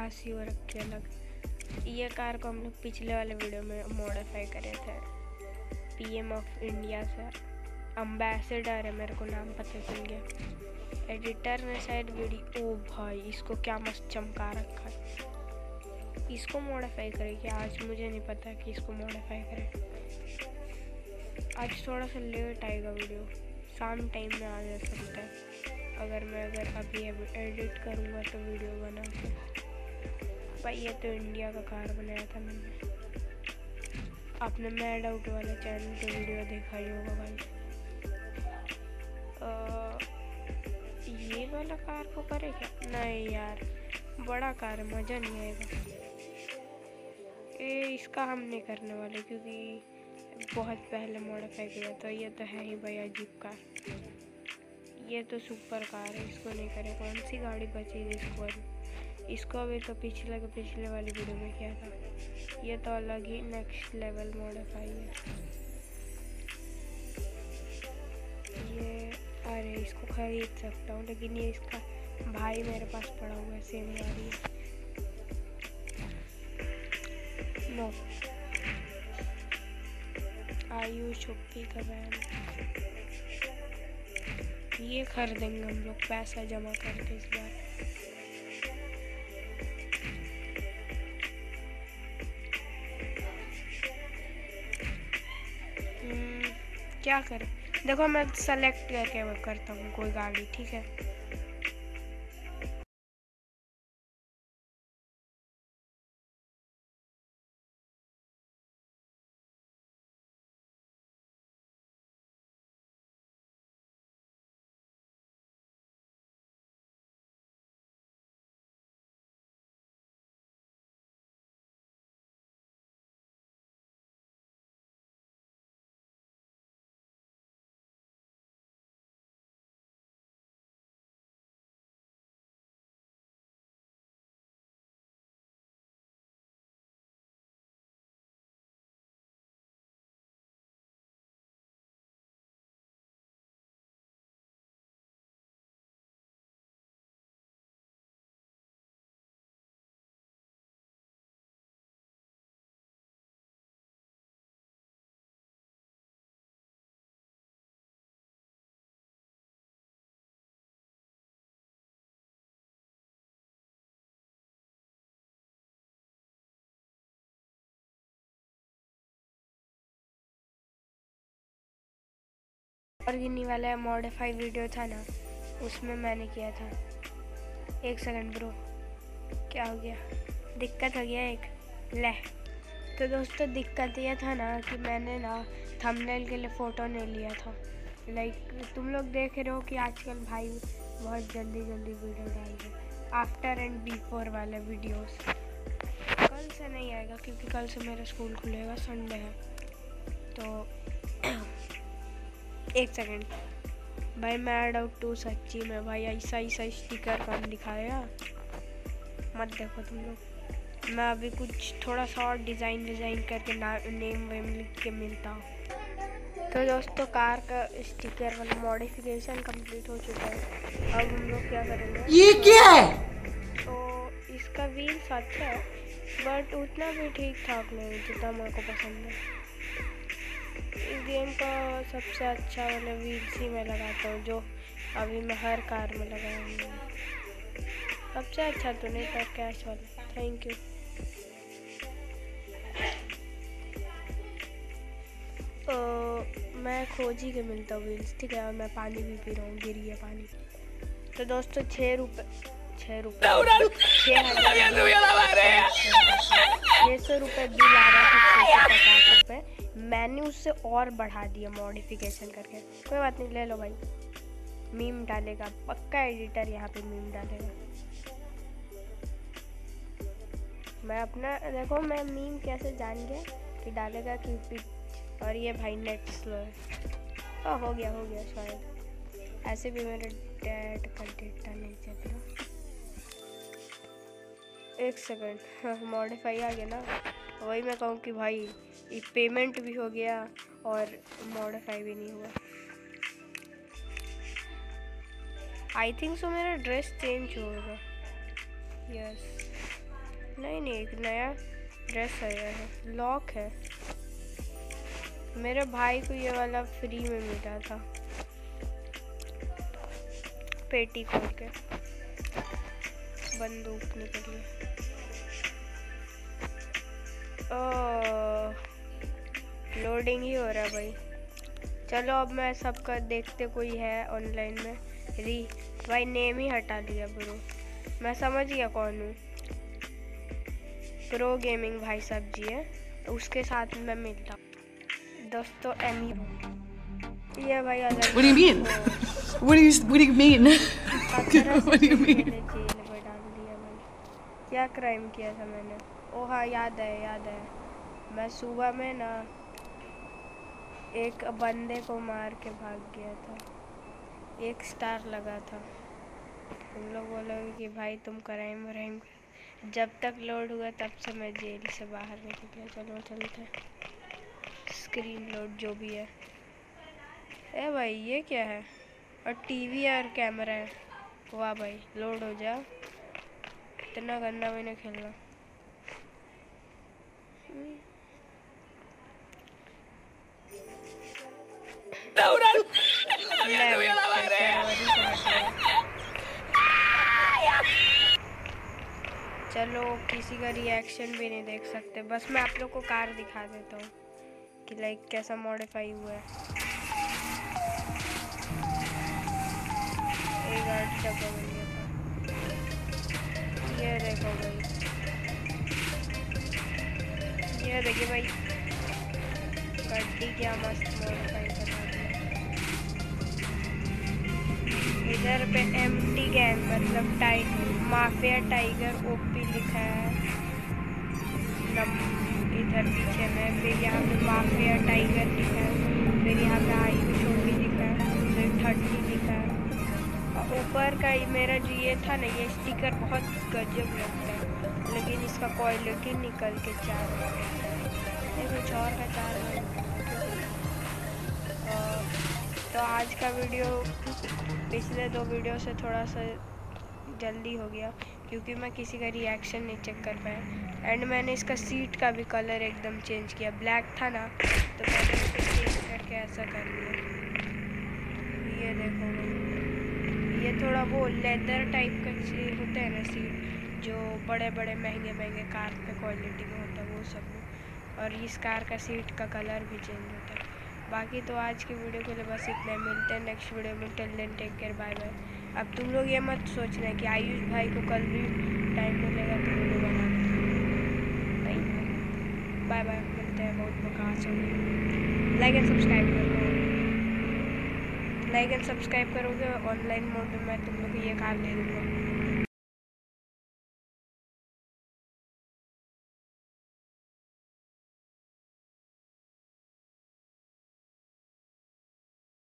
खासी हो रखी है अलग। ये कार को हम लोग पिछले वाले वीडियो में मॉडिफाई करे थे पीएम ऑफ इंडिया से। एम्बेसडर है, मेरे को नाम पता चल गया। एडिटर ने शायद वीडियो, ओ भाई इसको क्या मस्त चमका रखा है। इसको मॉडिफाई करेंगे आज, मुझे नहीं पता कि इसको मॉडिफाई करें। आज थोड़ा सा लेट आएगा वीडियो, शाम टाइम में आ जा सकता है अगर अभी एडिट करूँगा तो वीडियो बना के। भाई ये तो इंडिया का कार बनाया था मैंने। आपने मैड आउट वाले चैनल पे वीडियो देखा ही होगा भाई। ये वाला कार को करे क्या? नहीं यार, बड़ा कार है, मज़ा नहीं आएगा। इसका हम नहीं करने वाले क्योंकि बहुत पहले मॉडिफाई किया। तो ये तो है ही भाई अजीब कार, ये तो सुपर कार है, इसको नहीं करे। कौन सी गाड़ी बची इसको अभी तो पिछले वाली वीडियो में किया था। ये तो अलग ही नेक्स्ट लेवल मॉडिफाई है ये। अरे इसको खरीद सकता हूँ, लेकिन ये इसका भाई मेरे पास पड़ा हुआ है, सेम गाड़ी है। नो, आयुष छुप्पी का बैन, ये खरीदेंगे हम लोग, पैसा जमा करके इस बार। क्या करें? देखो मैं सेलेक्ट करके करता हूँ कोई गाड़ी, ठीक है। गिनी वाला मॉडिफाई वीडियो था ना, उसमें मैंने किया था। एक सेकंड ब्रो, क्या हो गया? दिक्कत हो गया एक ले। तो दोस्तों दिक्कत ये था ना कि मैंने ना थंबनेल के लिए फ़ोटो नहीं लिया था। लाइक तुम लोग देख रहे हो कि आजकल भाई बहुत जल्दी वीडियो डाल रहे, आफ्टर एंड बिफोर वाले वीडियोस। कल से नहीं आएगा क्योंकि कल से मेरा स्कूल खुलेगा, संडे है। तो एक सेकंड भाई, मैड आउट 2 सच्ची में भाई ऐसा स्टिकर कम दिखाएगा, मत देखो तुम लोग। मैं अभी कुछ थोड़ा सा और डिज़ाइन करके नेम वेम लिख के मिलता हूँ। तो दोस्तों कार का स्टिकर वाला मॉडिफिकेशन कंप्लीट हो चुका है। अब हम लोग क्या करेंगे, ये क्या है? तो इसका व्हील्स अच्छा है बट उतना भी ठीक ठाक नहीं जितना मेरे को पसंद है। इस गेम का सबसे अच्छा वाला व्हील्स ही मैं लगाता हूँ, जो अभी मैं हर कार में लगाया हूँ। सबसे अच्छा तो नहीं पर कैश वाला। Thank you. तो मैं खोज ही के मिलता हूँ व्हील्स, ठीक है। और मैं पानी भी पी रहा हूँ, गिरी है पानी। तो दोस्तों 6 रुपये 600 रुपये बिल आ रहा है, 650 रुपये। मैंने उससे और बढ़ा दिया मॉडिफिकेशन करके। कोई बात नहीं, ले लो भाई। मीम डालेगा पक्का, एडिटर यहाँ पे मीम डालेगा। मैं अपना देखो, मैं मीम कैसे जान गया कि डालेगा क्यूपिड। और ये भाई नेट स्लो है। हो गया शायद। ऐसे भी मेरे डैड का डेटा नहीं चल रहा। एक सेकंड, मॉडिफाई आ गया ना, वही मैं कहूँ कि भाई पेमेंट भी हो गया और मॉडिफाई भी नहीं हुआ। आई थिंक सो मेरा ड्रेस चेंज होगा। यस नहीं नहीं, एक नया ड्रेस आया है, लॉक है। मेरे भाई को ये वाला फ्री में मिला था, पेटी खोल के बंदूक निकली। लोडिंग ही हो रहा है भाई। चलो अब मैं सबका देखते कोई है ऑनलाइन में। भाई नेम ही हटा लिया ब्रो, मैं समझ गया कौन हूँ। प्रो गेमिंग भाई साहब जी है, उसके साथ में मिलता दोस्तों। एमी ये भाई अलग। What do you mean? What do you mean? What do you mean? जेल में डाल दिया भाई। क्या क्राइम किया था मैंने? ओ हाँ, याद है। मैं सुबह में ना एक बंदे को मार के भाग गया था, 1 स्टार लगा था। तुम लोग बोलोगे कि भाई तुम क्राइम व्राइम, जब तक लोड हुआ तब से मैं जेल से बाहर निकल गया। चलो चलते, स्क्रीन लोड जो भी है। ए भाई ये क्या है? और टीवी और कैमरा है। वाह भाई, लोड हो जा। इतना गंदा मैंने खेलना। चलो किसी का रिएक्शन भी नहीं देख सकते, बस मैं आप लोग को कार दिखा देता हूँ कि लाइक कैसा मॉडिफाई हुआ है। एक आठ डब्बा बन गया था। ये देखो भाई, ये देखिए भाई, गड्डी क्या मस्त मॉडिफाई करवा दिया। इधर पे एम्प्टी गैंग मतलब माफिया टाइगर ओपी लिखा है इधर पीछे में। फिर यहाँ पे माफिया टाइगर लिखा है, फिर यहाँ पे आई शोपी लिखा है, फिर 30 लिखा है। और ऊपर का मेरा जो ये था ना, ये स्टिकर बहुत गजब लगता है, लेकिन इसका क्वालिटी निकल के 4 कुछ और का 4। तो आज का वीडियो पिछले 2 वीडियो से थोड़ा सा जल्दी हो गया, क्योंकि मैं किसी का रिएक्शन नहीं चेक कर पाया। एंड मैंने इसका सीट का भी कलर एकदम चेंज किया, ब्लैक था ना तो मैंने इसको चेंज करके ऐसा कर लिया। ये देखो, ये थोड़ा वो लेदर टाइप का होता है ना सीट, जो बड़े बड़े महंगे कार पे क्वालिटी में होता है वो सब। और इस कार का सीट का कलर भी चेंज होता है। बाकी तो आज की वीडियो के लिए बस इतना। मिलते हैं नेक्स्ट वीडियो में। Till then take care, bye bye. अब तुम लोग ये मत सोचना कि आयुष भाई को कल भी टाइम मिलेगा तो वीडियो बना नहीं। बाय बाय, मिलते हैं। बहुत बकवास हो गई। लाइक एंड सब्सक्राइब करो, लाइक एंड सब्सक्राइब करोगे ऑनलाइन मोड में मैं तुम लोग को ये कार दे दूँगा।